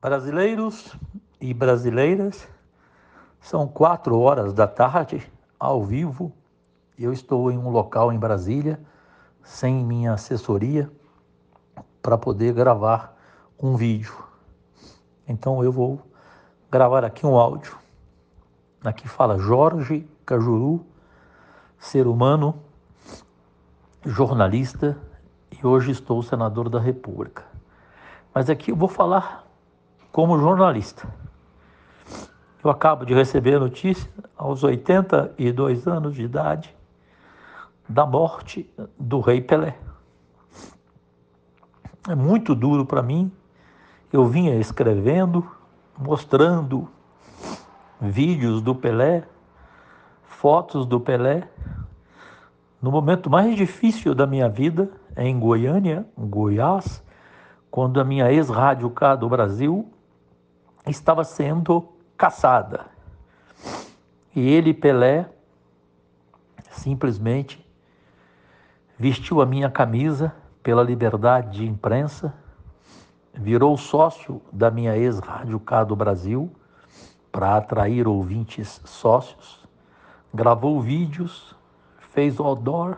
Brasileiros e brasileiras, são 4 horas da tarde, ao vivo. Eu estou em um local em Brasília, sem minha assessoria, para poder gravar um vídeo. Então eu vou gravar aqui um áudio. Aqui fala Jorge Cajuru, ser humano, jornalista, e hoje estou senador da República. Mas aqui eu vou falar como jornalista. Eu acabo de receber a notícia, aos 82 anos de idade, da morte do rei Pelé. É muito duro para mim. Eu vinha escrevendo, mostrando vídeos do Pelé, fotos do Pelé, no momento mais difícil da minha vida, em Goiânia, Goiás, quando a minha ex-Rádio K do Brasil estava sendo caçada. E ele, Pelé, simplesmente vestiu a minha camisa pela liberdade de imprensa, virou sócio da minha ex-Rádio K do Brasil para atrair ouvintes sócios, gravou vídeos, fez outdoor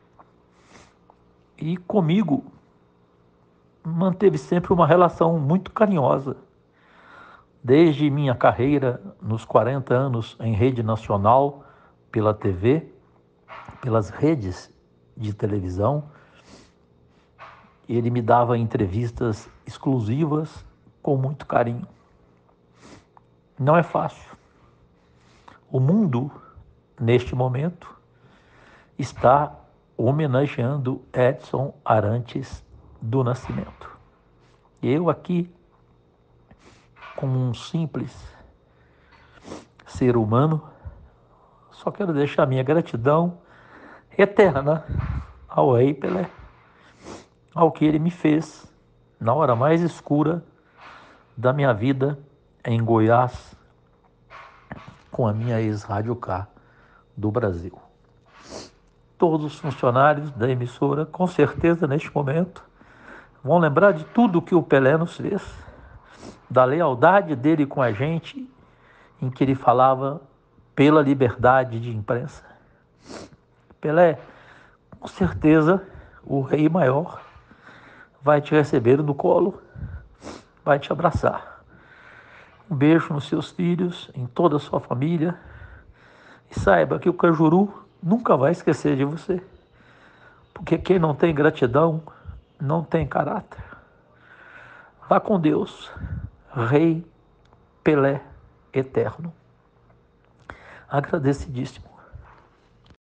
e comigo manteve sempre uma relação muito carinhosa. Desde minha carreira nos 40 anos em rede nacional, pela TV, pelas redes de televisão, ele me dava entrevistas exclusivas com muito carinho. Não é fácil. O mundo, neste momento, está homenageando Edson Arantes do Nascimento. Eu aqui, como um simples ser humano, só quero deixar minha gratidão eterna ao rei Pelé, ao que ele me fez na hora mais escura da minha vida em Goiás, com a minha ex-Rádio K do Brasil. Todos os funcionários da emissora, com certeza, neste momento, vão lembrar de tudo que o Pelé nos fez, da lealdade dele com a gente, em que ele falava pela liberdade de imprensa. Pelé, com certeza, o rei maior vai te receber no colo, vai te abraçar. Um beijo nos seus filhos, em toda a sua família, e saiba que o Cajuru nunca vai esquecer de você, porque quem não tem gratidão não tem caráter. Vá com Deus, Rei Pelé eterno. Agradecidíssimo.